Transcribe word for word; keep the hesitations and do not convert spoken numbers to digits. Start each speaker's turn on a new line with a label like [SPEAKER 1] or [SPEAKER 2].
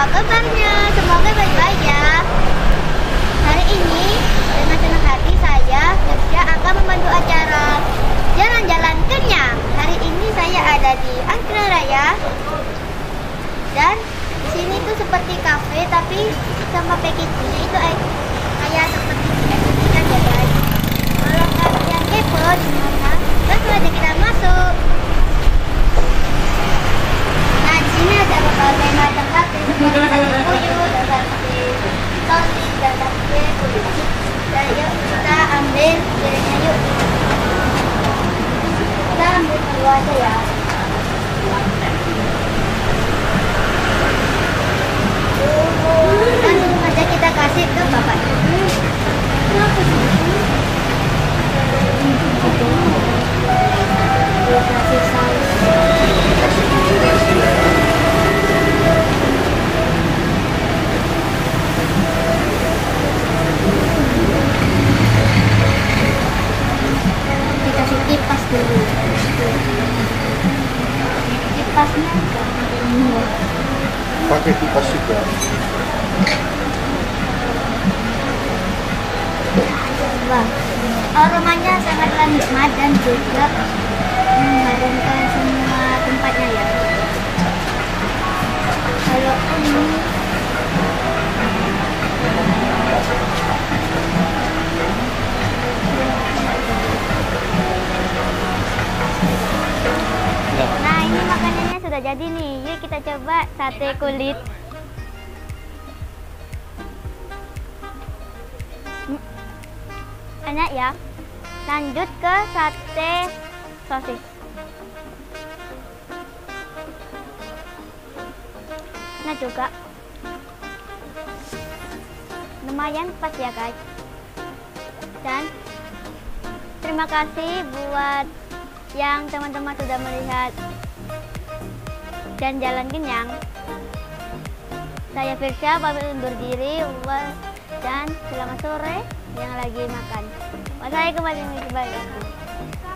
[SPEAKER 1] apa kabarnya? Semoga baik-baik ya. Hari ini dengan senang hati saya Firsya akan membantu acara jalan-jalan kenyang. Hari ini saya ada di Angkringan Raya dan di sini tuh seperti kafe tapi sama packagingnya itu kayak seperti kan ya guys. Kalau kalian kepo di mana, langsung aja kita masuk. Nah di sini ada berbagai macam kafe seperti sate puyuh, dan sate tosis, dan sate puyuh. Dan yuk kita ambil piringnya yuk. Kita ambil dua aja ya. Dan langsung aja kita kasih ke bapaknya. Kenapa sih? Dia kasih saus.
[SPEAKER 2] Kasih bumbu nasi ya.
[SPEAKER 1] Dikasih kipas dulu. Kipasnya enggak.
[SPEAKER 2] Pakai kipas juga.
[SPEAKER 1] Wah, aromanya sangatlah nikmat dan juga menghadirkan semua tempatnya ya. Kalau ini nah ini makanannya sudah jadi nih. Yuk kita coba sate kulit. Enak ya. Lanjut ke sate sosis. Nah juga lumayan pas ya guys. Dan terima kasih buat yang teman-teman sudah melihat dan jalan kenyang. Saya Firsya pamit undur diri dan selamat sore yang lagi makan. Wassalamualaikum warahmatullahi wabarakatuh.